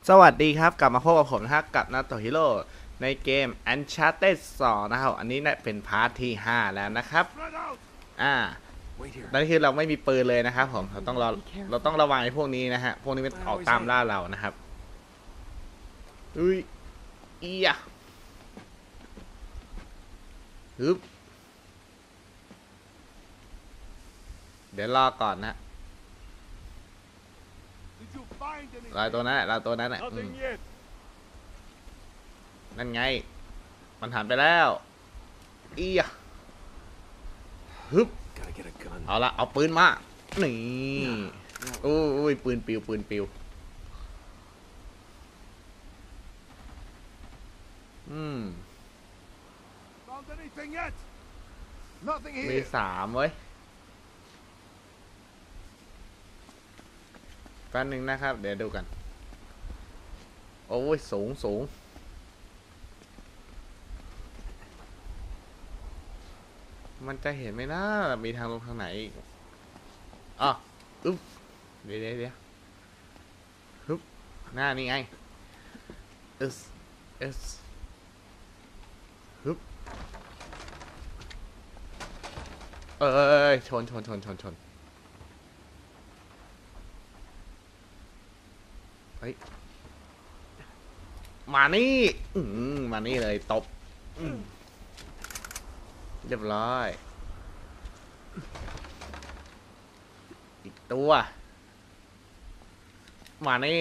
สวัสดีครับกลับมาพบกับผมนะครับกับนาโตฮิโร่ในเกม Uncharted 2 นะครับอันนี้เนี่ยเป็นพาร์ทที่ 5 แล้วนะครับนั่นคือเราไม่มีปืนเลยนะครับผมเราต้องระวังไอ้พวกนี้นะฮะพวกนี้มันออกตามล่าเรานะครับอุ้ยอีอะฮึบเดี๋ยวรอก่อนนะรอตัวนั้นแหละนั่นไงมันหันไปแล้วอีอะฮึบเอาละเอาปืนมานี่โอ้ยปืนปิวมี3เว้ยแป๊บนึงนะครับเดี๋ยวดูกันโอ้ยสูงมันจะเห็นไหมนะมีทางลงทางไหนอ๋ออึ๊บเดี๋ยวฮึบหน้านี่ไงเอสฮึบชนเฮ้ยมานี่มานี่เลยตบเรียบร้อยอีกตัวมานี่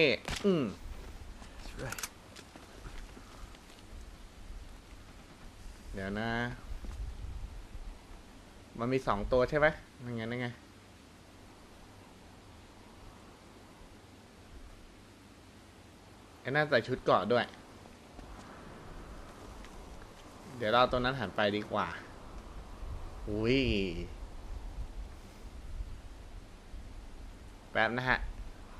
เดี๋ยวนะมันมี2ตัวใช่ไหมยังไงไอ้น่าใส่ชุดเกราะด้วยเดี๋ยวเราตัวนั้นหันไปดีกว่าอุ้ยแป๊บนะฮะ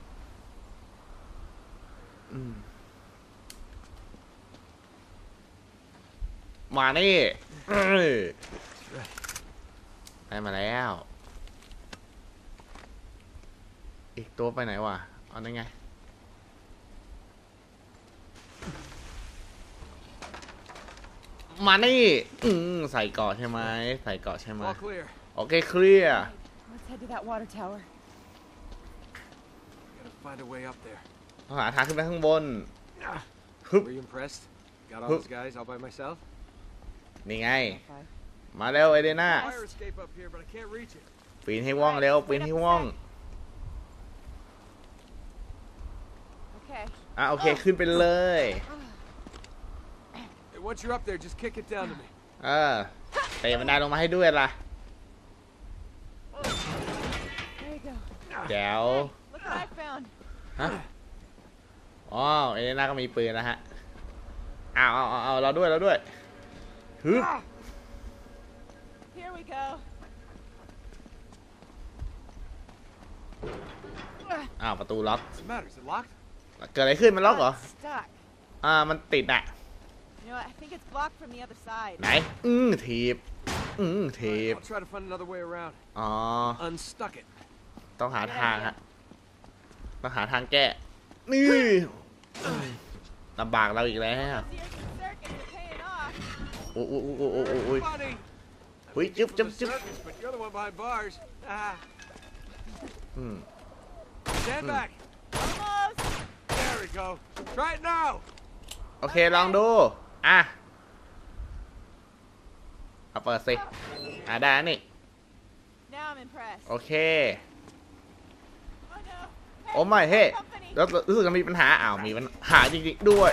มานี่ได้มาแล้วอีกตัวไปไหนวะเอาได้ไงมานี่ใส่เกาะใช่ไหมโอเคเคลียร์ต้องหาทางขึ้นไปข้างบนฮึบนี่ไงมาเร็วเอเดน่าปีนให้ว่องเร็วปีนให้ว่องโอเคขึ้นไปเลยเตะมันได้ลงมาให้ด้วยล่ะเดี๋ยวฮะอ๋อเอเดน่าก็มีปืนนะฮะเอาเราด้วยฮึบประตูล็อกเกิดอะไรขึ้นมันล็อกเหรอมันติดอ่ะไหนถีบอ๋อต้องหาทางฮะต้องหาทางแก้นี่ลำบากเราอีกแล้วโอ้ยจึ๊บโอเคลองดูเอาเปิดสิได้นี่โอเคโอ้ไม่เฮ้แล้วรู้สึกมีปัญหามีปัญหาจริงๆด้วย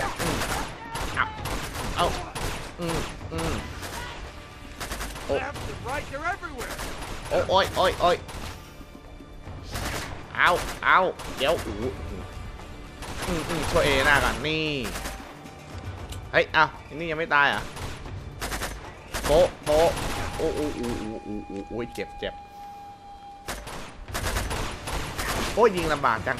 โอ้ยเอาเดี๋ยวช่วยเอหน้าก่อนนี่เฮ้ยนี่ยังไม่ตายโป๊ะโอ้ยเจ็บโอ้ยยิงลำบากจัง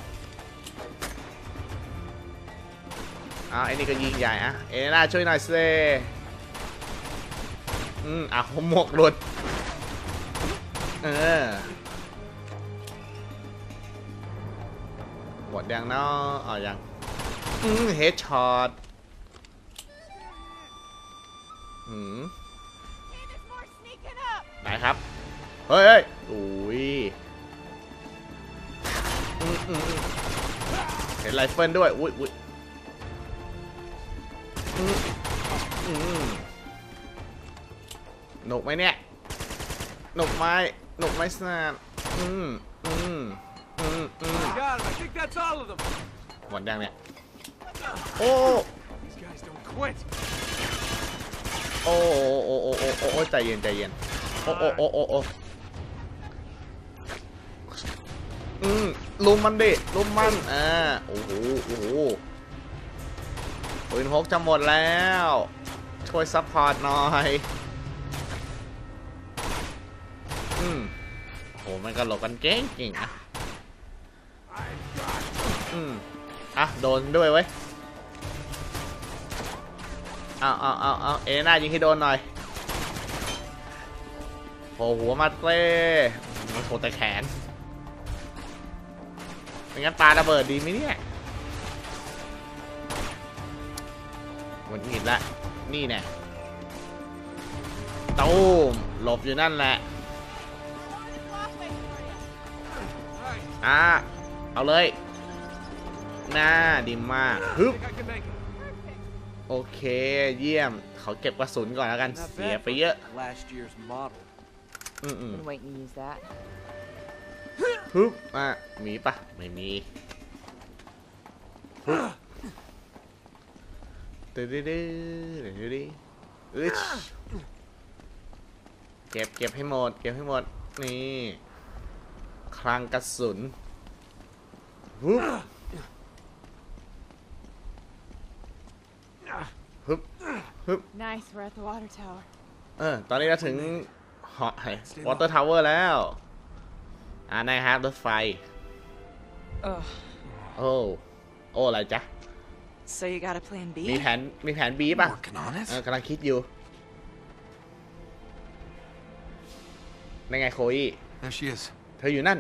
ไอ้นี่ก็ยิงใหญ่เอน่าช่วยหน่อยเซ่หมวกหลุดหมดยังเนาะยังเฮดช็อตไหนครับ เฮ้ยอุ้ยเห็นไรเฟิลด้วยอุ้ยหนุกไหมเนี่ยหนุกไหมสนานหมดยังเนี่ยโอ้โอ้ใจเย็นโอ้ลุมมันดิลุมมันโอ้โหปืนพกจะหมดแล้วช่วยซัพพอร์ตหน่อยโหมันกระโหลกกันเก่งอ่ะโดนด้วยเว้ยเอาเอน่ายิงให้โดนหน่อยโผล่หัวมาเต้มันโผล่แต่แขนไม่งั้นปาระเบิดดีไหมเนี่ยมันหงิดละนี่แน่ตูมหลบอยู่นั่นแหละเอาเลยน่าดีมากฮึบโอเคเยี่ยมเขาเก็บกระสุนก่อนแล้วกันเสียไปเยอะฮึบมีปะไม่มีฮึบเก็บให้หมดนี่คลังกระสุนฮึบ Nice, we're at the water tower. ตอนนี้เราถึงหอวอเตอร์ทาวเวอร์แล้วนะครับรถไฟโอ้อะไรจ๊ะ So you got a plan B? มีแผน B ป่ะกำลังคิดอยู่นั่นไงโคอี้ There she is. เธออยู่นั่น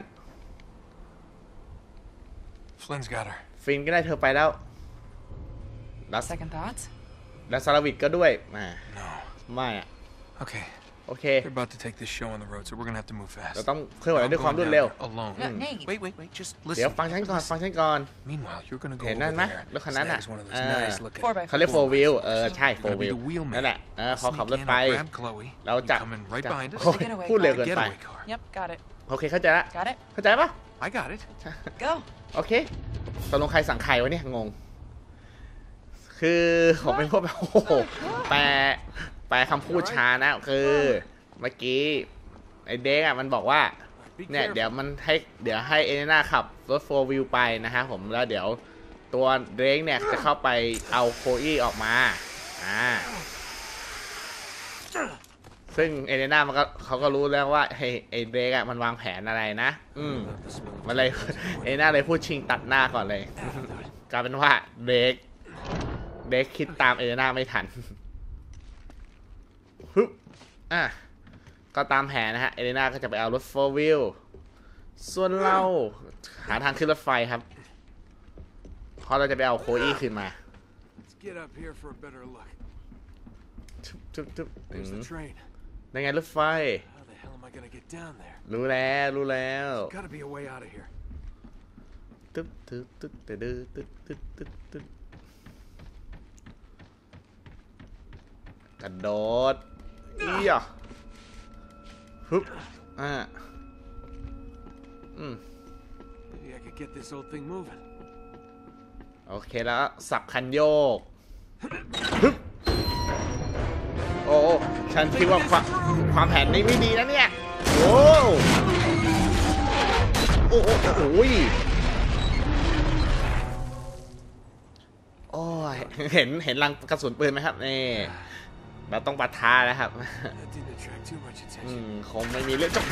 Flynn's got her. ฟินก็ได้เธอไปแล้ว Second thoughts? และซาลาวิดก็ด้วย No. ไม่โอเค They're about to take this show on the road, so we're gonna have to move fast. เราต้องเคลื่อนไหวด้วยความรวดเร็ว Alone. Wait. Just เดี๋ยว listen. ฟังฉันก่อน Meanwhile, you're gonna go เห็น over นั่นไหม there. รถคันนั้นอ่ะ Snag one of those nice looking. เขาเรียก 4 wheel ใช่ 4 wheel Be the wheelman. นั่นแหละพอขับรถ Sneak in, ไป I'll grab Chloe. เราจะ Coming right behind us. พูดเร็วเกินไป Getaway car. Yep, got it. โอเคเข้าใจละ Got it? เข้าใจปะ I got it. Go. โอเคตกลงใครสั่งใครวะเนี่ยงงคือผมเป็นพวกแบบโอ้โหแปลคำพูดช้านะคือเมื่อกี้ไอเด็กมันบอกว่าเนี่ยเดี๋ยวให้เอเลน่าขับรถ4 wheel ไปนะฮะผมแล้วเดี๋ยวตัวเด็กเนี่ยจะเข้าไปเอาโคอี้ออกมาซึ่งเอเลน่าเขาก็รู้แล้วว่าไอเด็กมันวางแผนอะไรนะมันเลยเอเลน่าเลยพูดชิงตัดหน้าก่อนเลยกลายเป็นว่าเด็กคิดตามเอเลน่าไม่ทันฮึบก็ตามแผนนะฮะเอเลน่าก็จะไปเอารถ4 wheel ส่วนเราหาทางขึ้นรถไฟครับเพราะเราจะไปเอาโคอี้ขึ้นมาทุบนั่นไงรถไฟรู้แล้วตึ๊บกระโดดฮึบโอเคแล้วสับคันโยกฮึบโอ้ฉันคิดว่าความแผนนี้ไม่ดีนะเนี่ยโอ้เห็นรังกระสุนปืนไหมครับนี่เราต้องปะทะนะครับคงไม่มีเรื่องจะ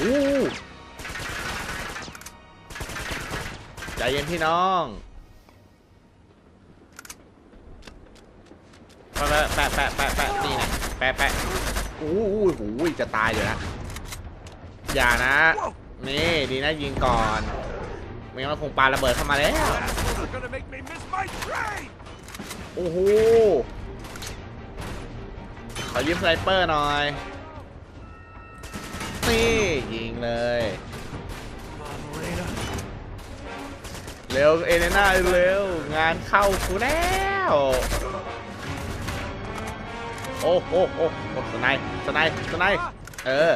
ใจเย็นพี่น้องแปะนี่นะแปะจะตายอยู่นะอย่านะนี่ดีนะยิงก่อนไม่งั้นมันคงปาระเบิดเข้ามาแล้วโอ้โหขอยืมสไนเปอร์หน่อยนี่ยิงเลยเร็วเอเลน่าเร็วงานเข้ากูแล้วโอ้โหโอ้โหสไนเออ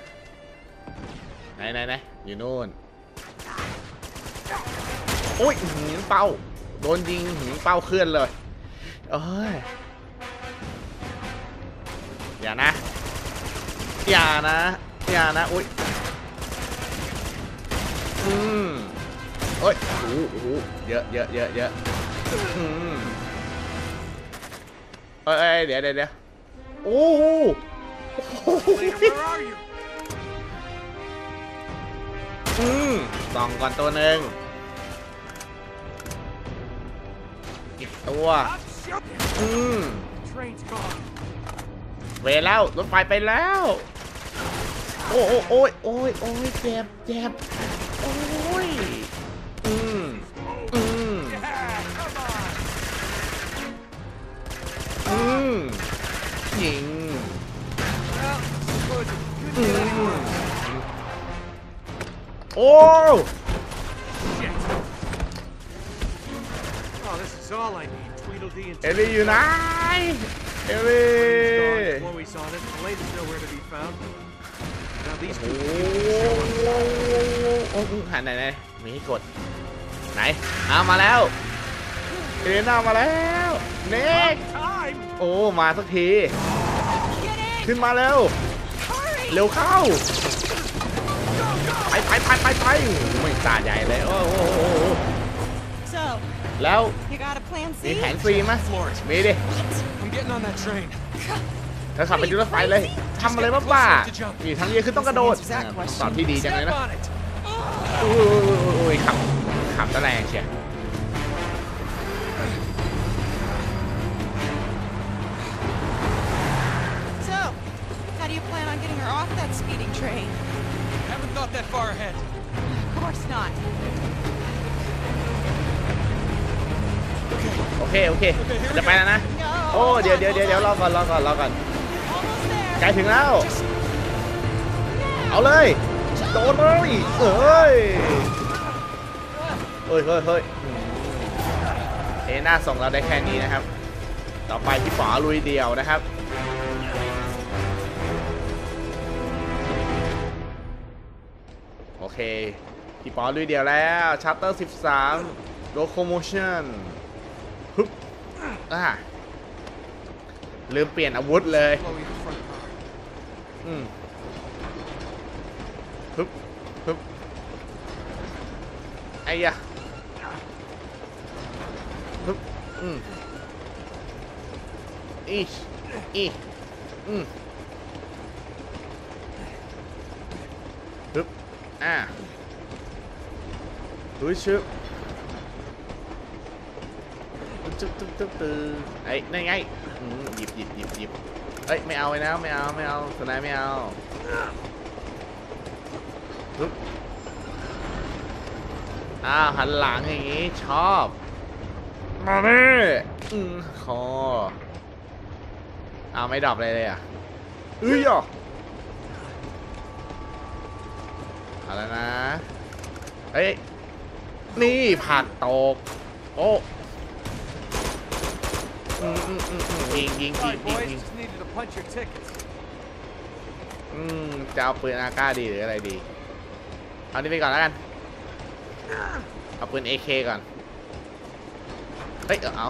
ไหนอยู่นู่นโอ้ยหินเป้าโดนยิงหินเป้าเคลื่อนเลยเอ้ยอย่านะอุ้ยเอ้ยโอ้โหเยอะเอ้ยเดี๋ยวโอ้โหส่องก่อนตัวหนึ่งอีกตัวเวรแล้วรถไฟไปแล้วโอ้ยเจ็บโอ้ยยิงโอ้ เอลลี่อยู่ไหนเอลลี่โอ้หันไหนมีให้กดไหนเอามาแล้วเอเลน่ามาแล้วเน็กโอ้มาสักทีขึ้นมาเร็วเข้าไปไม่ตาใหญ่เลยโอ้โหแล้วมีแผนฟรีมั้ยมีดิเธอขับไปดูรถไฟเลยทำอะไรบ้ามีทางเยอะขึ้นต้องกระโดดตอนที่ดีจังเลยนะโอ้ยขับตะแรงเชียโอเคจะไปแล้วนะโอ้เดี๋ยวรอก่อนใกล้ถึงแล้วเอาเลยโดนเลยเฮ้ยหน้าส่งเราได้แค่นี้นะครับต่อไปพี่ป๋อลุยเดียวนะครับโอเคพี่ป๋อลุยเดียวแล้วชัปเตอร์13 Locomotionฮึบลืมเปลี่ยนอาวุธเลยฮึบไอ้ยะฮึบฮึบฮึชึบไอ้นั่นไงหยิบเอ้ยไม่เอาสไนไม่เอาปึ๊บหันหลังอย่างงี้ชอบมาเลยคอไม่ดรอปเลยอ่ะเอาแล้วนะเฮ้ยนี่ผักตกโอ้ยิงจะเอาปืนอาก้าดีหรืออะไรดีเอานี่ไปก่อนแล้วกันเอาปืน AK ก่อนเฮ้ยเอา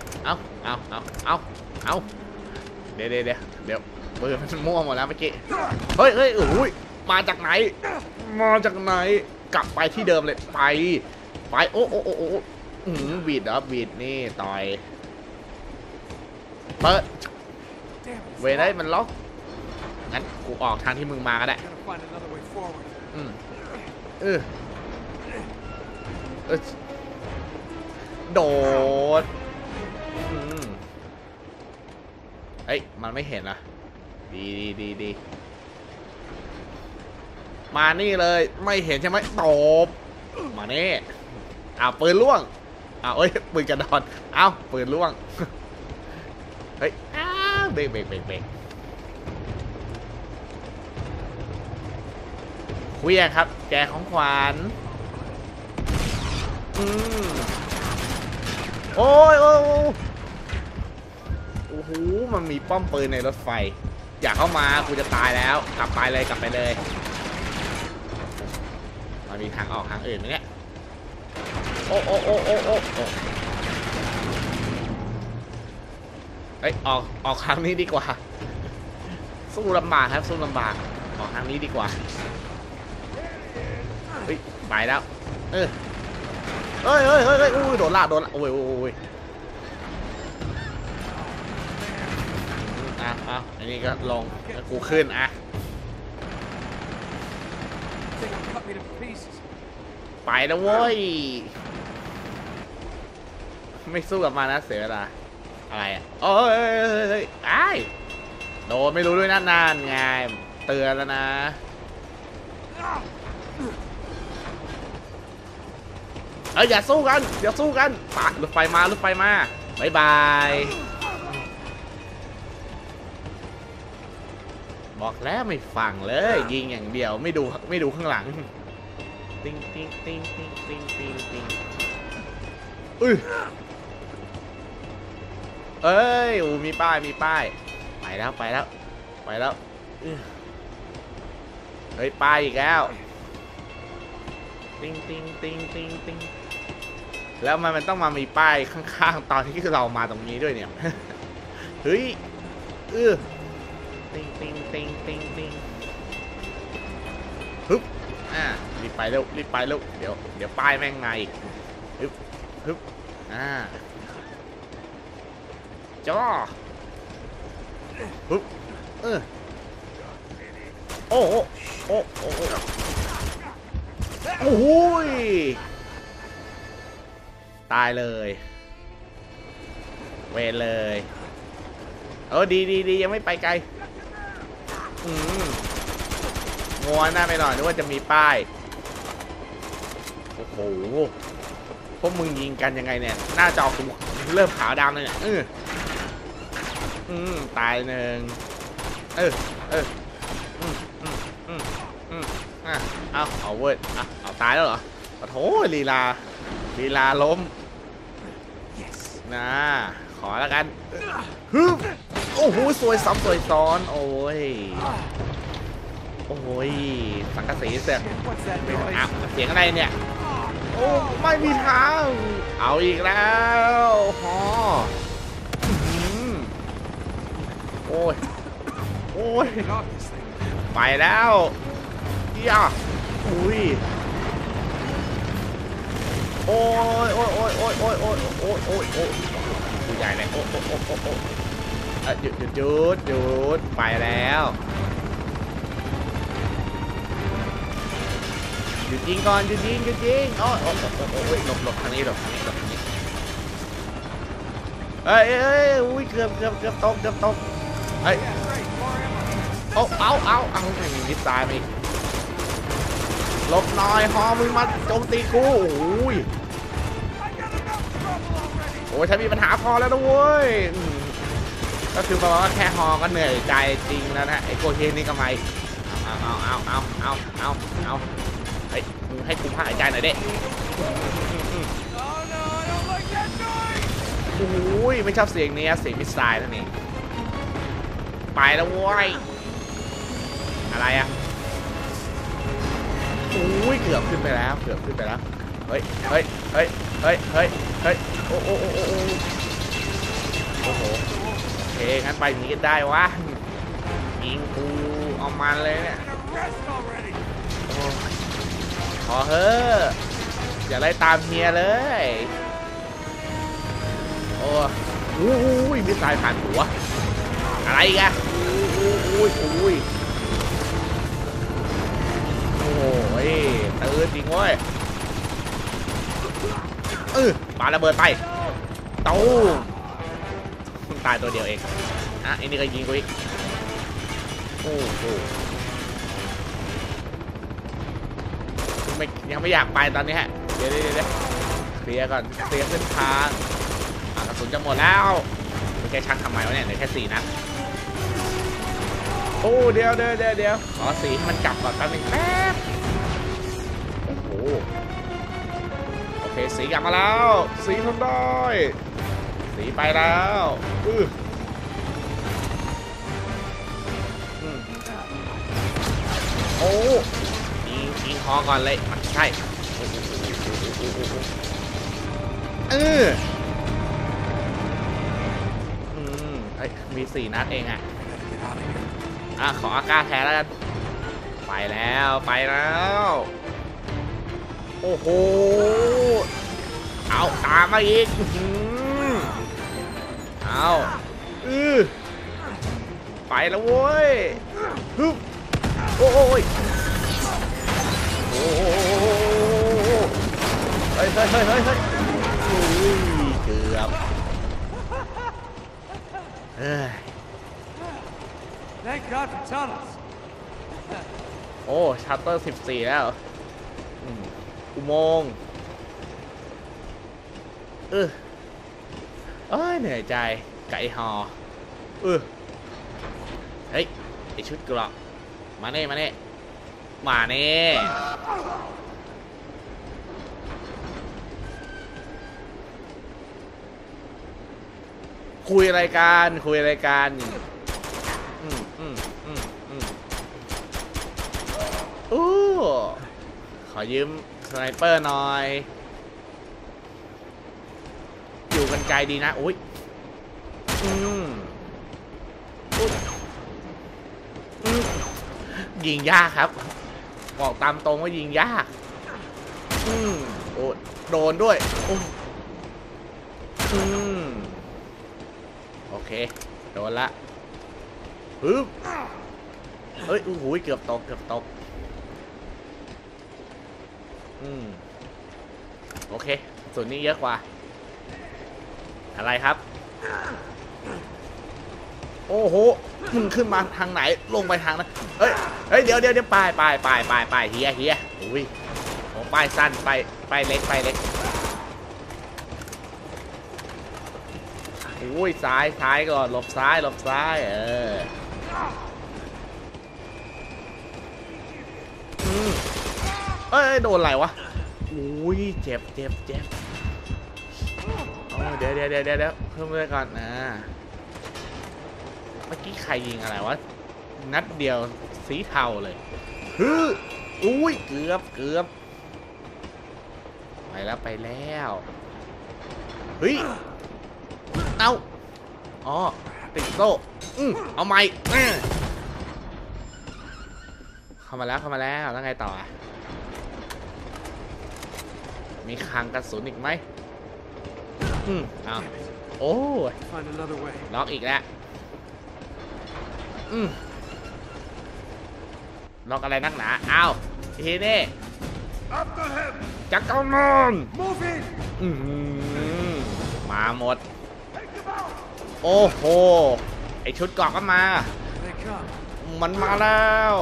เดี๋ยวปืนมันมั่วหมดแล้วเมื่อกี้เฮ้ยอุ้ยมาจากไหนกลับไปที่เดิมเลยไปโอ้บีดนี่ต่อยเปิดเวรได้มันล็อกงั้นกูออกทางที่มึงมาก็ได้โดดเฮ้ยมันไม่เห็นนะดีมานี่เลยไม่เห็นใช่ไหมตบมานี่ปืนล่วงเอ้ยปืนกระดอนปืนล่วงเบรกเบรกเบรกเบรกคุยครับแจกของขวัญโอ้ยโอ้โหมันมีป้อมปืนในรถไฟอยากเข้ามากูจะตายแล้วกลับไปเลยกลับไปเลยมันมีทางออกทางอื่นไหมเนี่ยโอ้เอ้ยออกทางนี้ดีกว่าสู้ลำบากครับสู้ลำบากออกทางนี้ดีกว่าเฮ้ยไปแล้วเฮ้ยโดนละโอ้ยอันนี้ก็ลงแล้วกูขึ้นไปแล้วเว้ยไม่สู้กับมานะเสียเวลาอะไรโอ้ยโดนไม่รู้ด้วยนานไงเตือนแล้วนะอย่าสู้กันปะรถไฟมาบายบายบอกแล้วไม่ฟังเลยยิงอย่างเดียวไม่ดูข้างหลังติ๊งเอ้ยมีป้ายไปแล้วเฮ้ยป้ายอีกแล้วติ๊งแล้วมันต้องมามีป้ายข้างๆตอนที่เรามาตรงนี้ด้วยเนี่ยเฮ้ยติ๊งฮึบรีบไปเร็วเดี๋ยวป้ายแม่งมาอีกฮึบจ้อฮึบโอ้โหตายเลยเวรเลยดียังไม่ไปไกลงัวหน้าไปหน่อยนึกว่าจะมีป้ายโอ้โหพวกมึงยิงกันยังไงเนี่ยหน้าจอกูเริ่มขาวดำเลยเนี่ยตายหนึ่งเอาเว้ยเอาตายแล้วเหรอขอโทษลีลาล้มนะขอแล้วกันฮึบโอ้โหสวยซ้ำสวยซ้อนโอ้ยสังกะสีเสียงอะไรเนี่ยโอ้ไม่มีทางเอาอีกแล้วโอ้ยไปแล้วย่าอุ้ยโอ้ยตัวใหญ่เลยหยุดไปแล้วหยุดยิงก่อนหยุดยิงโอ้ยหลบทางนี้เอ้ยอุ้ยเกือบตกเฮ้ยเอามิดตายไปหลบหน่อยฮอมึงมาโจมตีกูโอ้ยฉันมีปัญหาพอแล้วนะเว้ยก็คือบอกว่าแค่ฮอก็เหนื่อยใจจริงแล้วนะไอ้โกเฮนนี่ก็ไม่เอาเฮ้ยมึงให้กูพักหายใจหน่อยเด้โอ้ยไม่ชอบเสียงนี้เสียงมิสไซล์นั่นเองไปแล้วเว้ยอะไรโอ้ยเกือบขึ้นไปแล้วเฮ้ยโอ้โหโอเคงั้นไปนี้ได้วะยิงกูเอามันเลยเนี่ยขอเฮ้ออย่าไล่ตามเฮียเลยโอ้ยมิสไซล์ผ่านหัวอะไรกันโอ้ยตื่นจริงเว้ยปาระเบิดไปตู้ตายตัวเดียวเองไอ้นี่ก็ยิงกูอีกโอ้โหยังไม่อยากไปตอนนี้ฮะเดี๋ยวเคลียร์ก่อนเคลียร์เส้นทางกระสุนจะหมดแล้วไม่แค่ชักทำไมวะเนี่ยเหลือแค่4 นัดโอ้เดี๋ยวขอสีมันกลับก่อนแป๊บนึงแป๊บโอ้โหโอเคสีกลับมาแล้วสีทำได้สีไปแล้วโอ้ยิงคอก่อนเลยมันใช่เฮ้ยมี4 นัดเองขออากาศแทนแล้วกันไปแล้วโอ้โหเอาตามมาอีกเอาไปแล้วเว้ยโอ้ยโอ้เฮ้ยเกือบ Thank God for tunnels. โอ้ชัตเตอร์14แล้วอุโมงค์เอ้ยเหนื่อยใจไก่หอเฮ้ยไอชุดเกราะมาเน่คุยอะไรกันขอยืมสไนเปอร์หน่อยอยู่กันไกลดีนะอุ้ยยิงยากครับบอกตามตรงว่ายิงยากโอ้โดนด้วยโอเคโดนละเฮ้ยโอ้โหเกือบตกโอเคส่วนนี้เยอะกว่าอะไรครับโอ้โหมึงขึ้นมาทางไหนลงไปทางนั้นเฮ้ยเดี๋ยวไปเฮียอุ้ยโอ้ป้ายสั้นไปเล็กอุ้ยซ้ายก่อนหลบซ้ายเอ้ยโดนอะไรวะอุ้ยเจ็บเดี๋ยวเพิ่มเลยก่อนเมื่อกี้ใครยิงอะไรวะนัดเดียวสีเทาเลยอุ้ยเกือบไปแล้วเฮ้ยเอาติดโซ่เอาไม้เข้ามาแล้วแล้วไงต่อมีคลังกระสุนอีกไหมเอาโอ้ล็อกอีกแล้วล็อกอะไรนักหนาอ้าวทีนี้จักรนนมาหมดโอ้โหไอชุดเกราะก็มามันมาแล้ว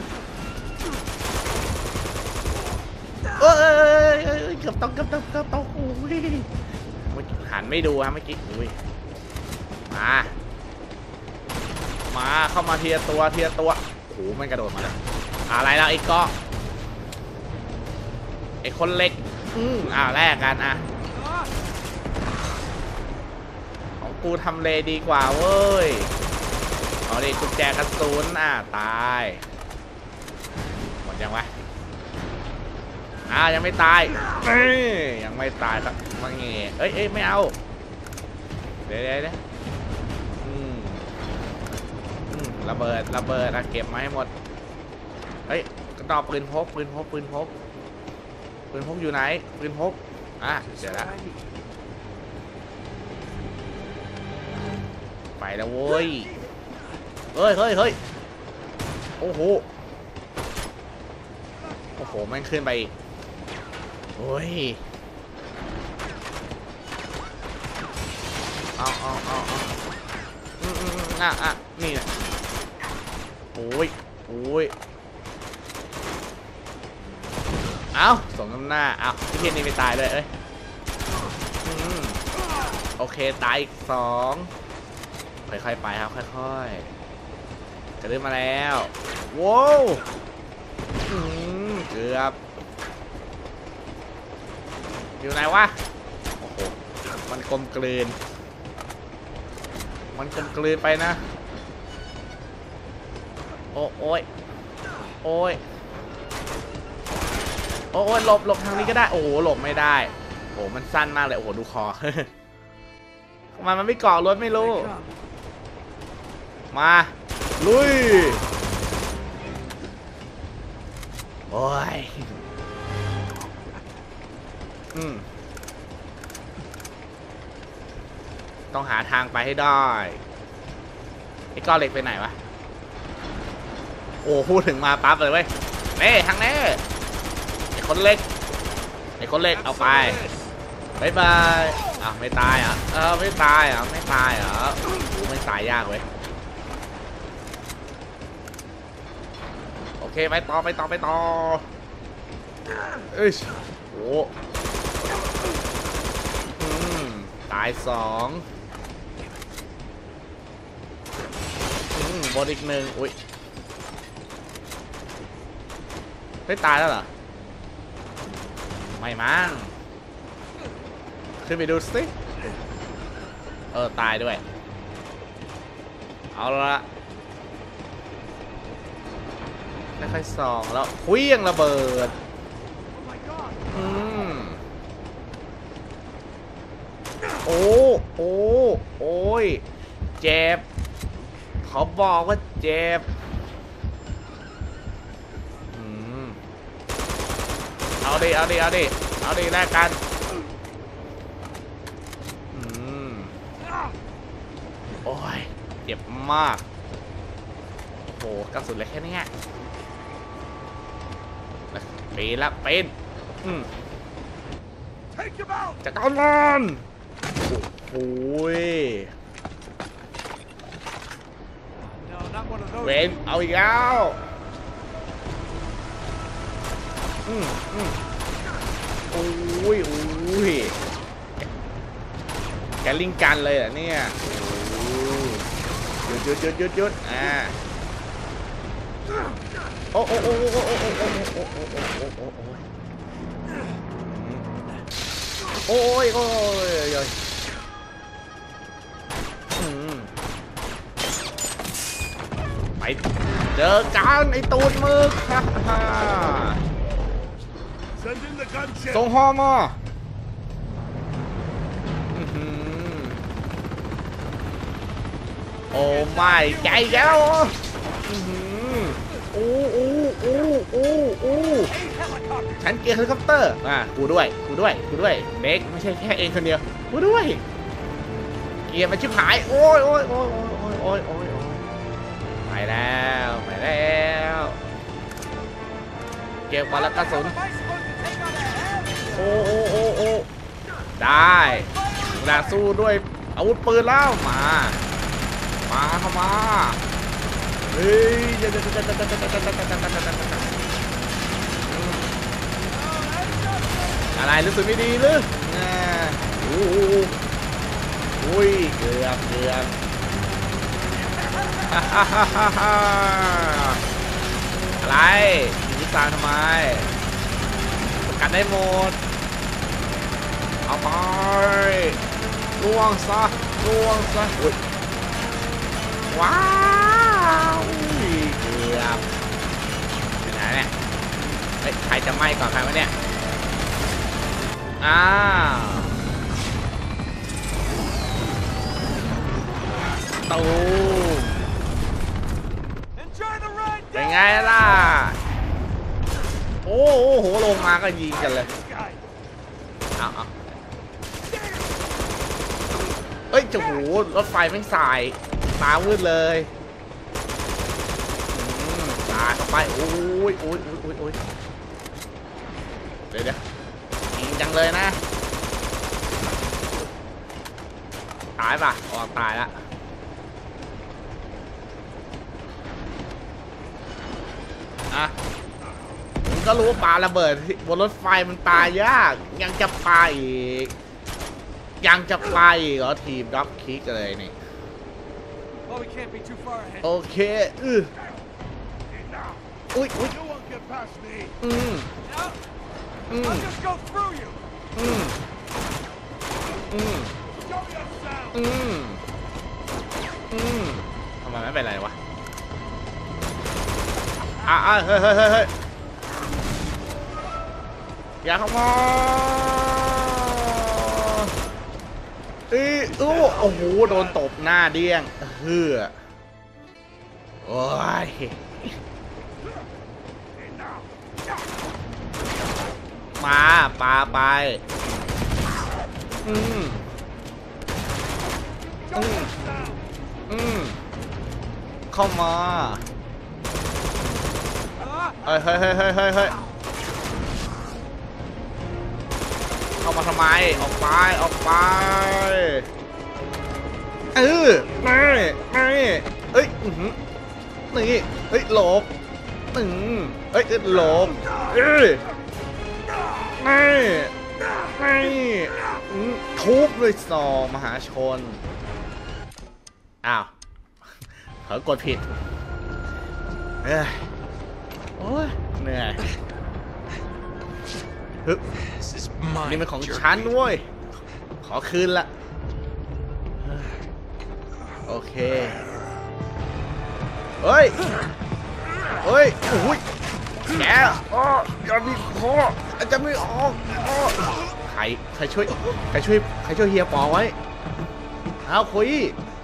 เกือบตกโอ้ยหันไม่ดูฮะเมื่อกี้อุ้ยมาเข้ามาเทียตัวโอ้โหมันกระโดดมาเลยอะไรแล้วไอ้เกาะไอ้คนเล็กแลกกันของกูทำเลดีกว่าเว้ยเอาดิกุญแจกระสุนตายหมดยังวะยังไม่ตายยังไม่ตายครับมาเงี้ยเอ้ยไม่เอาเดี๋ยวระเบิดเก็บมาให้หมดเฮ้ยกระดอกปืนพกอยู่ไหนปืนพกเดี๋ยวละไปแล้วเว้ยเฮ้ยโอ้โหแม่งขึ้นไปโอ้ยเอานี่นะโอ้ยเอาสมน้ำหน้าพี่เทียนนี่ไม่ตายเลยโอเคตายอีก2ค่อยๆไปครับค่อยๆระดึ๊บมาแล้วว้าวเกือบอยู่ไหนวะโอ้โหมันกลมกลืนไปนะโอ้ยโอ้ยหลบทางนี้ก็ได้โอ้โหหลบไม่ได้โอ้มันสั้นมากเลยโอ้โหดูคอ ทำไมมันไม่เกาะรถไม่รู้มาลุยโอ้ยต้องหาทางไปให้ได้ไอ้ก้อนเหล็กไปไหนวะโอ้พูดถึงมาปั๊บเลยเว้ยเน่ทางนี้ไอ้คนเล็กเอาไปบ๊ายบายอ้าวไม่ตายอ่ะไม่ตายอ่ะไม่ตายยากเว้ยโอเคไปต่อเอ้ยโอ้ตาย2บนอีก1อุ้ยไม่ตายแล้วเหรอไม่มั้งขึ้นไปดูสิตายด้วยเอาละค่อยๆส่องแล้วเคลี้ยงระเบิดโอ้ยเจ็บเขาบอกว่าเจ็บเอาดิแลกกันโอ้ยเจ็บมากโอ้โหกระสุนเลยแค่นี้ปีนละปีนจัดการมันโอ้ยเวนเอาอีกแล้วโอ้ยแกลิงกันเลยเหรอเนี่ยหยุดโอ้ยไปเจอกันไอ้ตูดมึกส่งฮอมาโอ้ไม่ใจแล้วฉันเกียร์เฮลิคอปเตอร์กูด้วยเด็กไม่ใช่แค่เองคนเดียวกูด้วยเกียร์มันชิบหายโอ้ยไปแล้วเก็บมาแล้วกระสุนโอ้ได้เวลาสู้ด้วยอาวุธปืนแล้วเข้ามาเฮ้ยอะไรรู้สึกไม่ดีหรืออุ้ยเกือบอะไรยิงตามทำไมกันได้หมดเอาไปล่วงซะอุ้ยว้าวเกือบเป็นไงเนี่ยใครจะไหม้ก่อนใครวะเนี่ยตูเป็นไงล่ะโอ้โหลงมาก็ยิงกันเลยเอาเอ้ยจะหูรถไฟไม่สายตามืดเลยตาเข้าไปโอ้ยเดี๋ยวยิงจังเลยนะตายป่ะตายแล้วผมก็รู้ว่าปาระเบิดบนรถไฟมันปายากยังจะปาอีกเหรอทีมด็อกคิกเลยนี่ Well, we can't be too far ahead. โอเคอุ้ย You won't get past me. อืม I'll just go through you. อืม Show yourself. ทำไมไม่เป็นไรวะเฮ้ยอย่าเข้ามาโอ้โหโดนตบหน้าเดี้ยงโอ้ยมาปาไปเข้ามาเฮ้ยเข้ามาทำไมออกไปไม่เอ้ยนี่หลบหลบไม่ทุบด้วยซองมหาชนอ้าวเขากดผิดโอ้ยเหนื่อยนี่เป็นของฉันเว้ยขอคืนละโอเคเฮ้ยอุ้ยแกจะมีคอจะไม่ออกใครช่วยเฮียปอไว้เอาคุย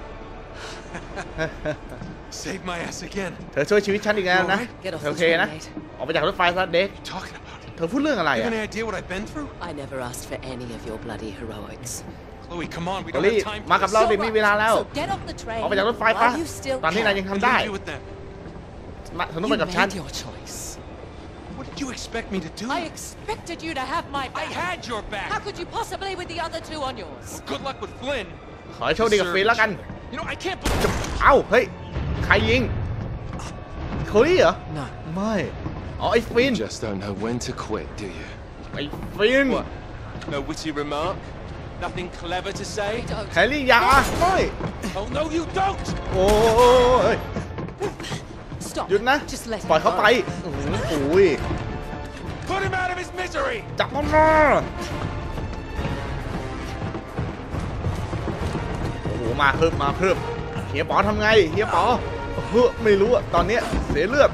Save my ass again. เธอช่วยชีวิตฉันอีกแล้วนะโอเคนะออกไปจากรถไฟซะเด็กเธอพูดเรื่องอะไรอ่ะ Any idea what I've been through? I never asked for any of your bloody heroics. Chloe, come on, we โอ don't ลี่ have time มา for กับเรา this. ดิมีเวลาแล้ว So get off the train ออกไปจากรถไฟปะ while you still ตอนนี้นายยัง can. ทำได้ What do you do with them? เธอต้อง You ไปกับฉัน made your choice. What did you expect me to do? I expected you to have my I back. had your How back. could you possibly with the other two on yours? Good luck with Flynn. ขอให้โชคดีกับฟินแล้วกัน You know, I can't believe. เอ้าเฮ้ยใครยิงโคลี่เหรอ No. ไม่อ๋อไอ้ฟิน Just don't know when to quit, do you? ไอ้ฟิน What? No witty remark? Nothing clever to say? Don't. แฮร์รี่ยาไม่ Oh no, you don't! โอ้ย Stop. หยุดนะ Just let ปล่อย him เขาไป go. อุ้ย Put him out of his misery! จับมันมาโอ้โหมาเพิ่มเฮียป๋อทำไงเฮียป๋อไม่รู้อะตอนเนี้ยเสียเลือด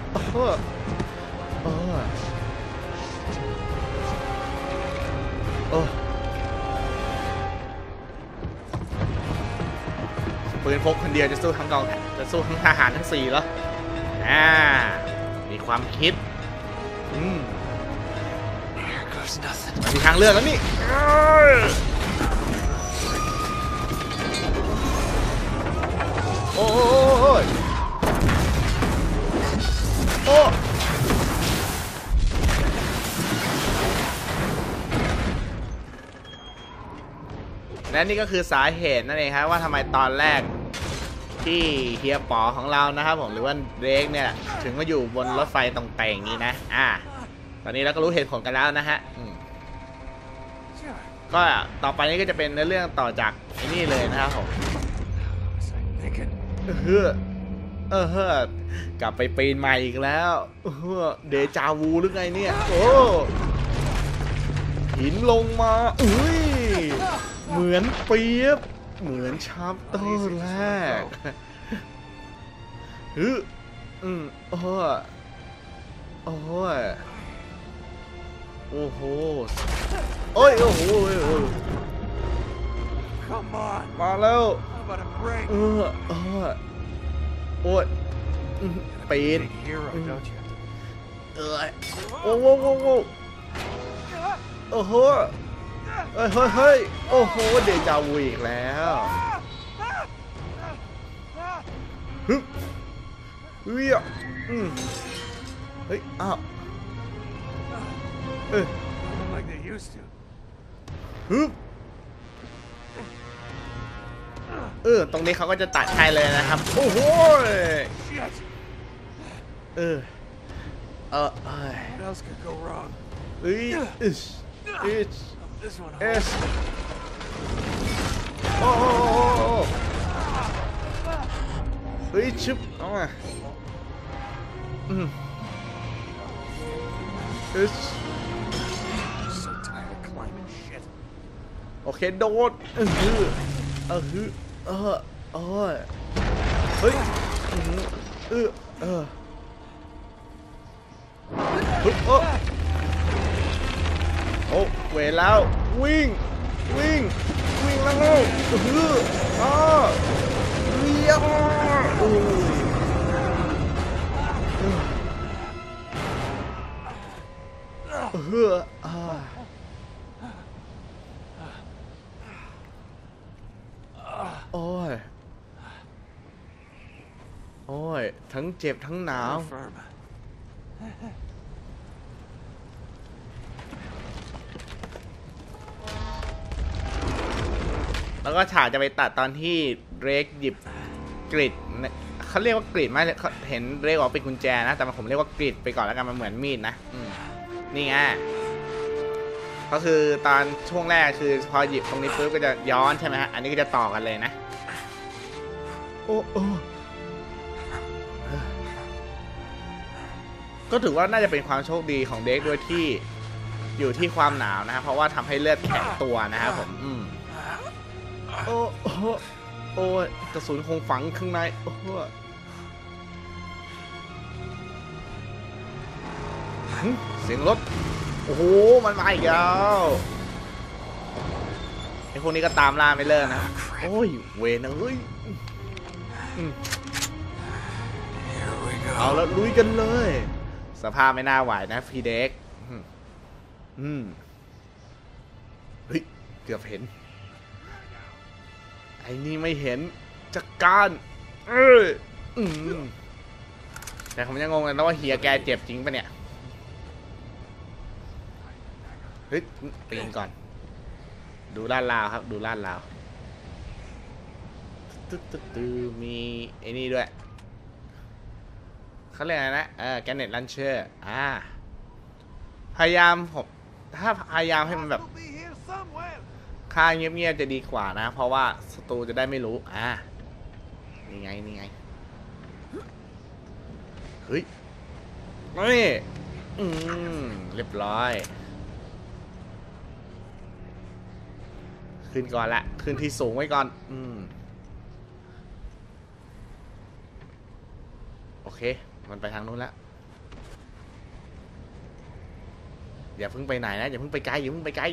ปืนพกคนเดียวจะสู้ทั้งกองจะสู้ทั้งทหารทั้ง4แล้วมีความคิด Here goes nothing. มีทางเลือกแล้วนี่โอ้ยและนี่ก็คือสาเหตุนั่นเองครับว่าทำไมตอนแรกที่เฮียป๋อของเรานะครับผมหรือว่าเดรกเนี่ยถึงมาอยู่บนรถไฟตรงแต่งนี้นะตอนนี้เราก็รู้เหตุผลกันแล้วนะฮะก็ต่อไปนี้ก็จะเป็นเรื่องต่อจากไอ้นี่เลยนะครับผมกลับไปปีนใหม่อีกแล้วเดจาวูหรือไงเนี่ยโอ้หินลงมาเหมือนเปียบเหมือนชัปเตอร์แรกโอ้โหโอ้โหโอ้โห Come on. มาแล้ว How about a break? โอ้ยปีน Big hero, don't you? โอ้โหโอ้โหเฮ้ยโอ้โหเดจาวูอีกแล้วเฮ้ยอ้าว Like they used to. ตรงนี้เขาก็จะตัดให้เลยนะครับโอ้โห Shit. What else could go wrong? This one. S. ฮ้ยชึบเอามา So tired of climbing shit. โอเคโดดเฮ้ยโอ้เวแล้ววิ่งแล้วเลี้ยวโอ้ยทั้งเจ็บทั้งหนาว Firm. แล้วก็ฉากจะไปตัดตอนที่เดรกหยิบกริดเขาเรียกว่ากริดไม่เห็นเดรกบอกเป็นกุญแจนะแต่ผมเรียกว่ากริดไปก่อนแล้วกันมันเหมือนมีดนะนี่ไงก็คือตอนช่วงแรกคือพอหยิบตรงนี้ปุ๊บก็จะย้อนใช่ไหมฮะอันนี้ก็จะต่อกันเลยนะก็ถือว่าน่าจะเป็นความโชคดีของเดรกด้วยที่อยู่ที่ความหนาวนะเพราะว่าทำให้เลือดแข็งตัวนะครับผมโอ้ยกระสุนคงฝังข้างในเสียงรถโอ้โหมันมาอีกแล้วไอ้พวกนี้ก็ตามล่าไม่เลิกนะโอ้ยเวนเอ้ยเอาแล้วลุยกันเลยสภาพไม่น่าไหวนะพีเด็กเฮ้ยเกือบเห็นไอ้นี่ไม่เห็นจัดการแต่ผมยังงงเลยนะว่าเฮียแกเจ็บจริงปะเนี่ยเฮ้ยปีนก่อนดูลาดลาวครับดูลาดลาวมีไอ้นี่ด้วยเขาเรียกอะไรนะแกนเน็ตลันเชอร์พยายามผมถ้าพยายามให้มันแบบค่าเงียบๆจะดีกว่านะเพราะว่าศัตรูจะได้ไม่รู้นี่ไงเฮ้ยนี่เรียบร้อยขึ้นก่อนละขึ้นที่สูงไว้ก่อนโอเคมันไปทางนู้นแล้วอย่าเพิ่งไปไหนนะอย่าเพิ่งไปไกลเห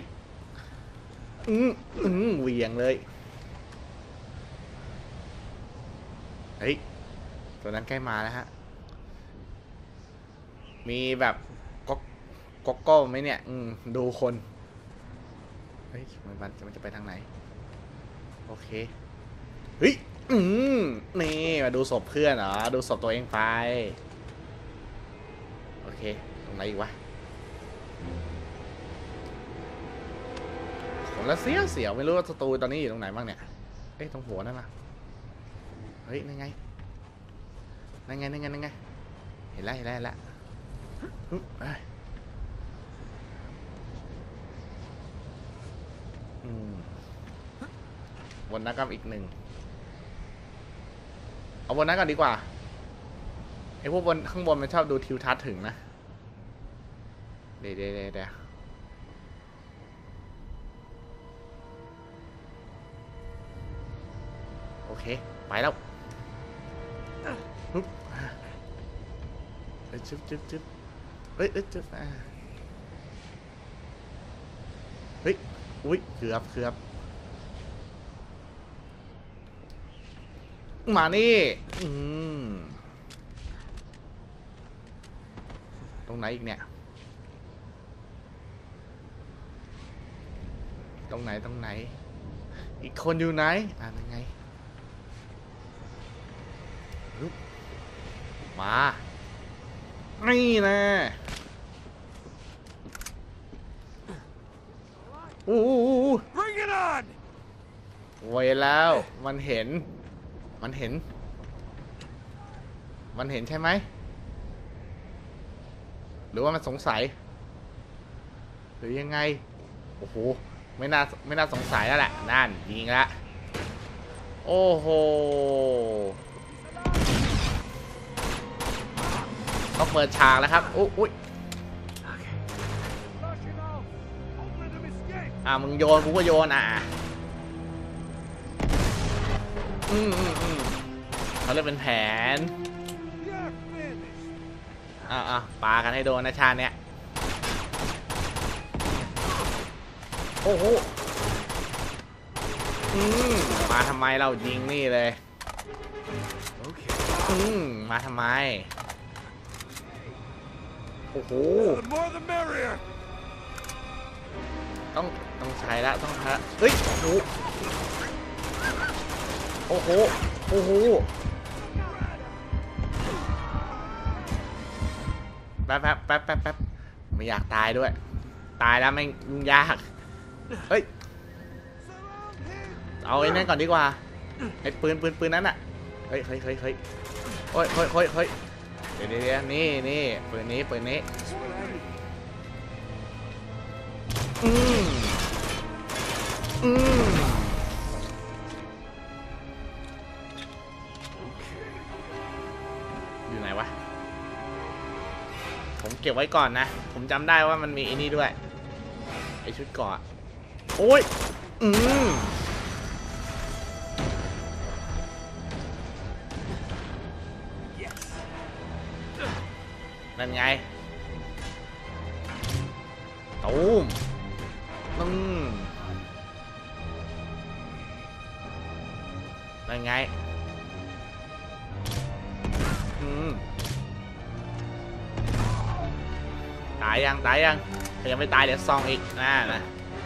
วี่ยงเลยเฮ้ยตัวนั้นใกล้มาแล้วฮะมีแบบก๊อกโก้ไหมเนี่ยดูคนเฮ้ยมันจะไปทางไหนโอเคเฮ้ยนี่มาดูศพเพื่อนเหรอดูศพตัวเองไปโอเคตรงไหนอีกวะผมละเสียวไม่รู้ว่าศัตรูตอนนี้อยู่ตรงไหนบ้างเนี่ยเอ๊ะตรงหัวนั่นน่ะเฮ้ยนั่นไงเห็นแล้ววนนั้นก็อีกหนึ่งเอาวนนั้นกันดีกว่าไอ้พวกบนข้างบนมันชอบดูทิวทัศน์ถึงนะเดี๋ยวโอเคไปแล้วปึ๊บจึ๊บเฮ้ยจึ๊บเฮ้ยอุ้ยเกือบมานี่ตรงไหนอีกเนี่ยตรงไหนอีกคนอยู่ไหนยังไงมานี่นะ Bring it on! ไว้แล้วมันเห็นใช่ไหมหรือว่ามันสงสัยหรือยังไงโอ้โหไม่น่าสงสัยแล้วแหละนั่นยิงละโอ้โหต้องเปิดฉากแล้วครับอุ๊ยมึงโยนกูก็โยนเขาเรียกเป็นแผนปากันให้โดนนะชาติเนี้ยโอ้โหมาทำไมเรายิงนี่เลยมาทำไมโอ้โหต้องใช้ละต้องใช้เฮ้ยโอ้โหแป๊บไม่อยากตายด้วยตายแล้วไม่ยากเฮ้ยเอาไอ้นั่นก่อนดีกว่าไอ้ปืนนั้นอ่ะเฮ้ยโอ้ยเดี๋ยวนี่ปืนนี้อยู่ไหนวะผมเก็บไว้ก่อนนะผมจำได้ว่ามันมีไอ้นี่ด้วยไอ้ชุดเกราะโอ้ยนั่นไงตูมนั่นไงตายยังยังไม่ตายเดี๋ยวซองอีกนะ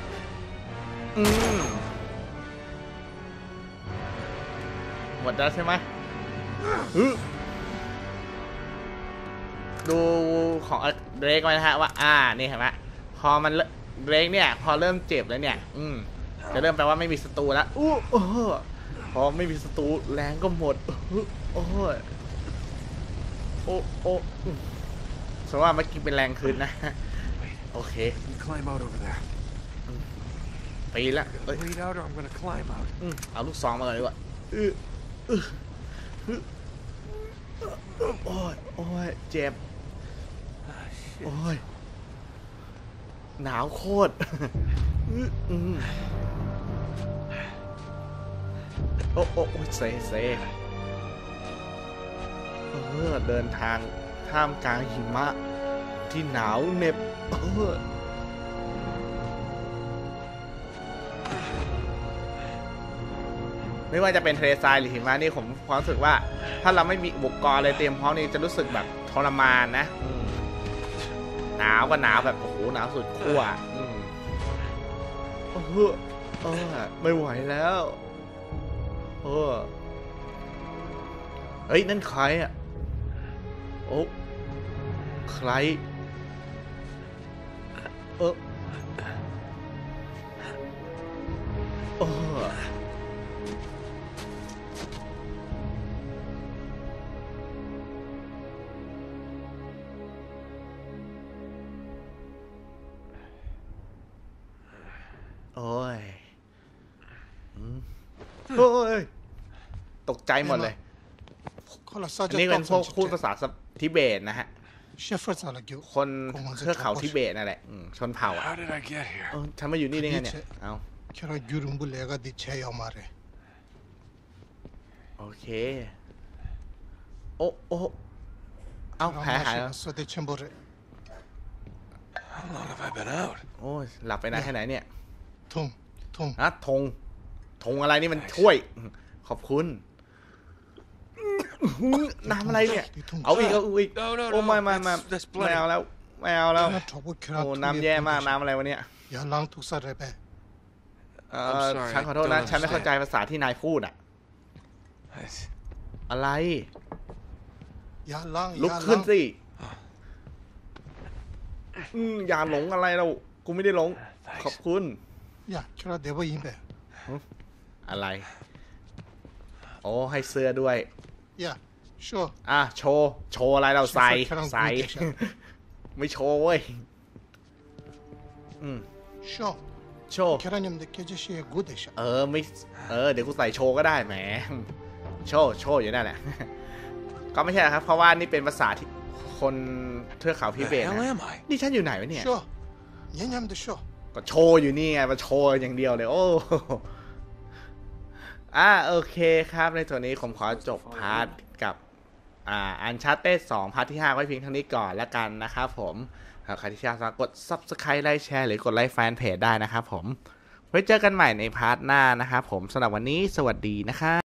หมดแล้วใช่ไหมดูของเดรกไว้นะฮะว่านี่เห็นไหมพอมันเดรกเนี่ยพอเริ่มเจ็บแล้วเนี่ยจะเริ่มแปลว่าไม่มีศัตรูแล้วพอไม่มีศัตรูแรงก็หมดสมมติว่าเมื่อกี้เป็นแรงคืนนะโอเคปีนละเอาลูกซองมาเลยดีกว่าโอ้ยเจ็บโอ้ยหนาวโคตรโอ้เซเดินทางท่ามกลางหิมะที่หนาวเหน็บไม่ว่าจะเป็นทะเลทรายหรือหิมะนี่ผมความรู้สึกว่าถ้าเราไม่มีอุปกรณ์เลยเตรียมพร้อมนี่จะรู้สึกแบบทรมานนะหนาวก็หนาวแบบโอ้โหหนาวสุดขั้วไม่ไหวแล้วเฮ้ยนั่นใครอ่ะใครโอ้ยตกใจหมดเลยอันนี้เป็นพวกพูดภาษาทิเบตนะฮะคนเทือกเขาทิเบตนั่นแหละชนเผ่าฉันมาอยู่นี่ได้ไงเนี่ยโอเคเอาแผลหายแล้วโอ้ยหลับไปนานแค่ไหนเนี่ยธงอะไรนี่มันช่วยขอบคุณน้ำอะไรเนี่ยเอาอีกโอ้ไม่เอาแล้วโอ้น้ำแย่มากน้ำอะไรวะเนี่ยฉันขอโทษนะฉันไม่เข้าใจภาษาที่นายพูดอะไรลุกขึ้นสิอย่าหลงอะไรเรากูไม่ได้หลงขอบคุณอะไรโอ้ให้เสื้อด้วยโชว์อะไรเราใส่ไม่โชว์เว้ยโชว์ไม่เดี๋ยวกูใส่โชว์ก็ได้แหมโชว์อยู่นั่นแหละก็ไม่ใช่ครับเพราะว่านี่เป็นภาษาที่คนเทือกเขาพิ The เบต hell นะ am I? นี่ฉันอยู่ไหนวะเนี่ย Sure. Yan the show. ก็โชว์อยู่นี่ไงมาโชว์อย่างเดียวเลยโอ้ โอเคครับในส่วนนี้ผมขอจบพาร์ทกับอันชาร์เต้2พาร์ทที่5ไว้เพียงเท่านี้ก่อนแล้วกันนะครับผมใครที่ชอบกด Subscribe ไลค์แชร์หรือกดไลค์แฟนเพจได้นะครับผมไว้เจอกันใหม่ในพาร์ทหน้านะครับผมสำหรับวันนี้สวัสดีนะครับ